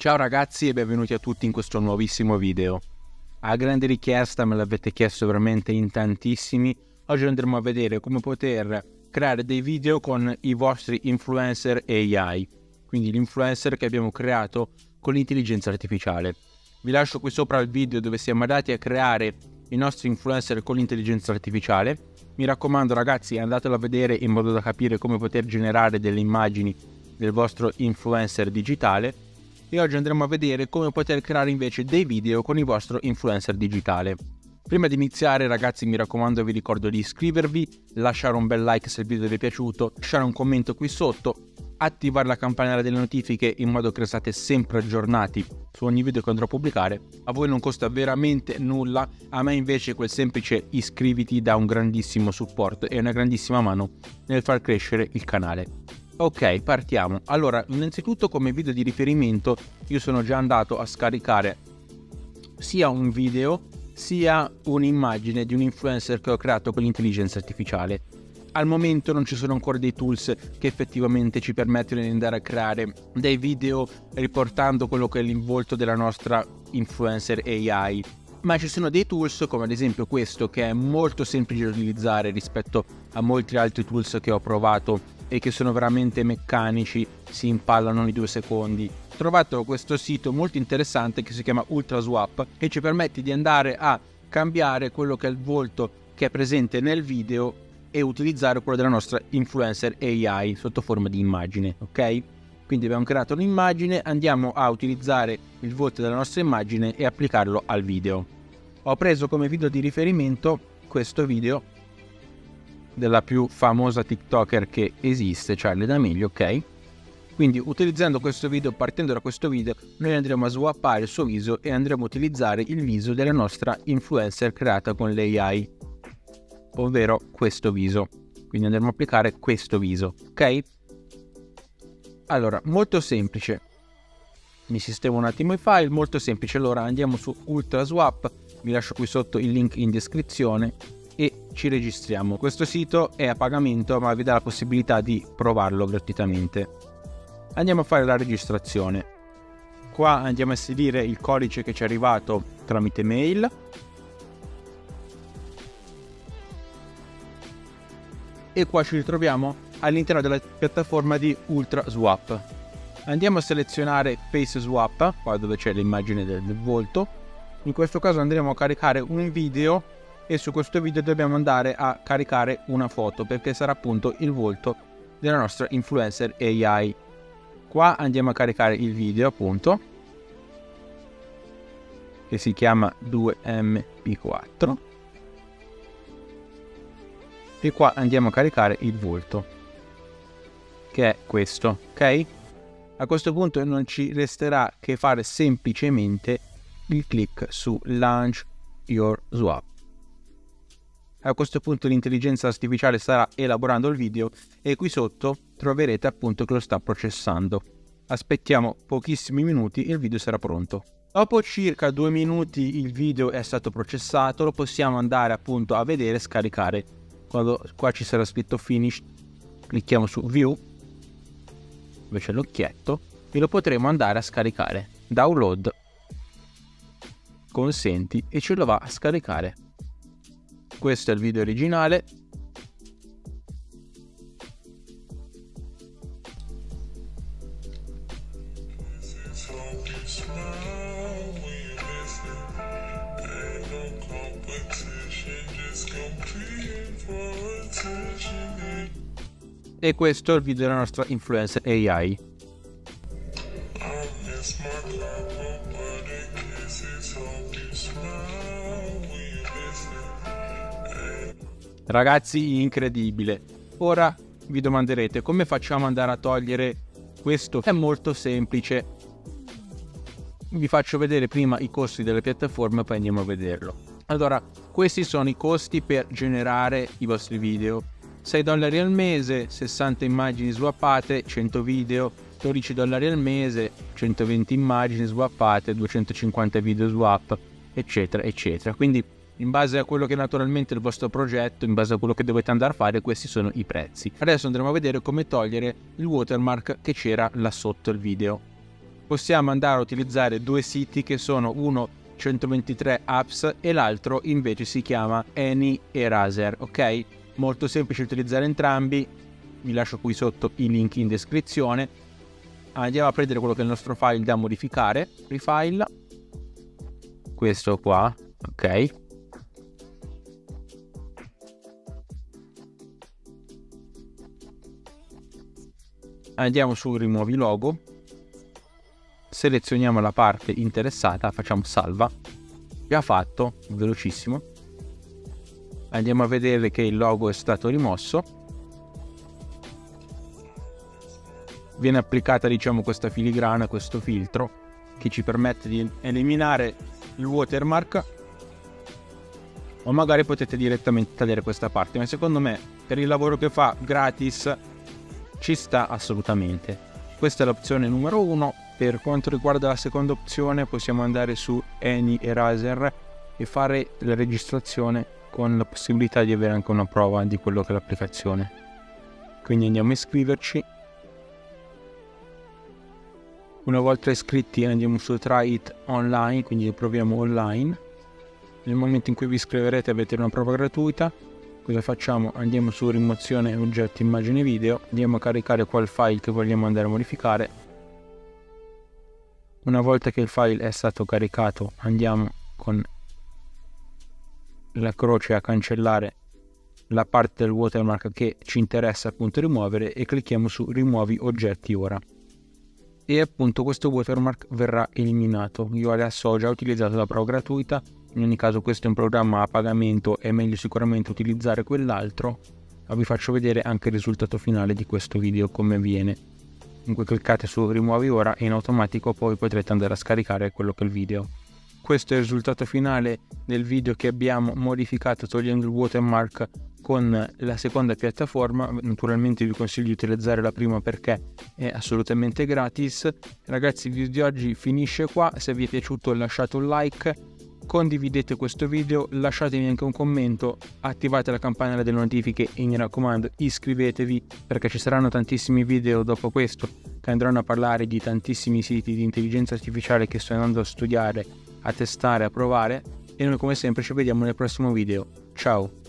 Ciao ragazzi e benvenuti a tutti in questo nuovissimo video. A grande richiesta, me l'avete chiesto veramente in tantissimi, oggi andremo a vedere come poter creare dei video con i vostri influencer AI, quindi l'influencer che abbiamo creato con l'intelligenza artificiale. Vi lascio qui sopra il video dove siamo andati a creare i nostri influencer con l'intelligenza artificiale. Mi raccomando ragazzi, andatelo a vedere in modo da capire come poter generare delle immagini del vostro influencer digitale. E oggi andremo a vedere come poter creare invece dei video con il vostro influencer digitale. Prima di iniziare ragazzi, mi raccomando, vi ricordo di iscrivervi, lasciare un bel like se il video vi è piaciuto, lasciare un commento qui sotto, attivare la campanella delle notifiche in modo che restate sempre aggiornati su ogni video che andrò a pubblicare. A voi non costa veramente nulla, a me invece quel semplice iscriviti dà un grandissimo supporto e una grandissima mano nel far crescere il canale. Ok, partiamo. Allora, innanzitutto come video di riferimento io sono già andato a scaricare sia un video sia un'immagine di un influencer che ho creato con l'intelligenza artificiale. Al momento non ci sono ancora dei tools che effettivamente ci permettono di andare a creare dei video riportando quello che è il volto della nostra influencer AI, ma ci sono dei tools come ad esempio questo che è molto semplice da utilizzare rispetto a molti altri tools che ho provato e che sono veramente meccanici, si impallano ogni 2 secondi. Ho trovato questo sito molto interessante che si chiama Ultraswap e ci permette di andare a cambiare quello che è il volto che è presente nel video e utilizzare quello della nostra influencer AI sotto forma di immagine, ok? Quindi abbiamo creato un'immagine, andiamo a utilizzare il volto della nostra immagine e applicarlo al video. Ho preso come video di riferimento questo video della più famosa TikToker che esiste, Charli D'Amelio, ok? Quindi utilizzando questo video, partendo da questo video, noi andremo a swappare il suo viso e andremo a utilizzare il viso della nostra influencer creata con l'AI, ovvero questo viso. Quindi andremo a applicare questo viso, ok? Allora, molto semplice. Mi sistemo un attimo i file, molto semplice. Allora andiamo su Ultraswap, vi lascio qui sotto il link in descrizione e ci registriamo. Questo sito è a pagamento ma vi dà la possibilità di provarlo gratuitamente. Andiamo a fare la registrazione. Qua andiamo a inserire il codice che ci è arrivato tramite mail. E qua ci ritroviamo all'interno della piattaforma di Ultraswap. Andiamo a selezionare Face Swap, qua dove c'è l'immagine del volto. In questo caso andremo a caricare un video e su questo video dobbiamo andare a caricare una foto perché sarà appunto il volto della nostra influencer AI. Qua andiamo a caricare il video appunto che si chiama 2MP4 e qua andiamo a caricare il volto che è questo, ok? A questo punto non ci resterà che fare semplicemente il clic su Launch Your Swap. A questo punto l'intelligenza artificiale starà elaborando il video e qui sotto troverete appunto che lo sta processando. Aspettiamo pochissimi minuti e il video sarà pronto. Dopo circa 2 minuti il video è stato processato, lo possiamo andare appunto a vedere e scaricare. Quando qua ci sarà scritto Finish, clicchiamo su View, dove c'è l'occhietto, e lo potremo andare a scaricare. Download, consenti e ce lo va a scaricare. Questo è il video originale. E questo è il video della nostra influencer AI. Ragazzi, incredibile. Ora vi domanderete come facciamo ad andare a togliere questo. È molto semplice. Vi faccio vedere prima i costi delle piattaforme, poi andiamo a vederlo. Allora, questi sono i costi per generare i vostri video. $6 al mese, 60 immagini swappate, 100 video, $12 al mese, 120 immagini swappate, 250 video swap, eccetera, eccetera. Quindi in base a quello che è naturalmente il vostro progetto, in base a quello che dovete andare a fare, questi sono i prezzi. Adesso andremo a vedere come togliere il watermark che c'era là sotto il video. possiamo andare a utilizzare due siti che sono uno 123 apps e l'altro invece si chiama AnyEraser, ok? Molto semplice utilizzare entrambi, vi lascio qui sotto i link in descrizione. Andiamo a prendere quello che è il nostro file da modificare, Refile, questo qua, ok? Andiamo su rimuovi logo, selezioniamo la parte interessata, facciamo salva, già fatto, velocissimo. Andiamo a vedere che il logo è stato rimosso, viene applicata diciamo questa filigrana, questo filtro che ci permette di eliminare il watermark, o magari potete direttamente tagliare questa parte, ma secondo me per il lavoro che fa gratis ci sta assolutamente. Questa è l'opzione numero 1. Per quanto riguarda la seconda opzione possiamo andare su AnyEraser e fare la registrazione con la possibilità di avere anche una prova di quello che è l'applicazione. Quindi andiamo a iscriverci. Una volta iscritti andiamo su Try It Online, quindi proviamo online. Nel momento in cui vi iscriverete avete una prova gratuita. Cosa facciamo? Andiamo su rimozione oggetti immagini video, andiamo a caricare quel file che vogliamo andare a modificare. Una volta che il file è stato caricato andiamo con la croce a cancellare la parte del watermark che ci interessa appunto rimuovere e clicchiamo su rimuovi oggetti ora. E appunto questo watermark verrà eliminato. Io adesso ho già utilizzato la prova gratuita, in ogni caso questo è un programma a pagamento, è meglio sicuramente utilizzare quell'altro, ma vi faccio vedere anche il risultato finale di questo video come viene. Dunque cliccate su rimuovi ora e in automatico poi potrete andare a scaricare quello che è il video. Questo è il risultato finale del video che abbiamo modificato togliendo il watermark con la seconda piattaforma. Naturalmente vi consiglio di utilizzare la prima perché è assolutamente gratis. Ragazzi, il video di oggi finisce qua, se vi è piaciuto lasciate un like, condividete questo video, lasciatemi anche un commento, attivate la campanella delle notifiche e mi raccomando iscrivetevi perché ci saranno tantissimi video dopo questo che andranno a parlare di tantissimi siti di intelligenza artificiale che sto andando a studiare, a testare, a provare, e noi come sempre ci vediamo nel prossimo video. Ciao!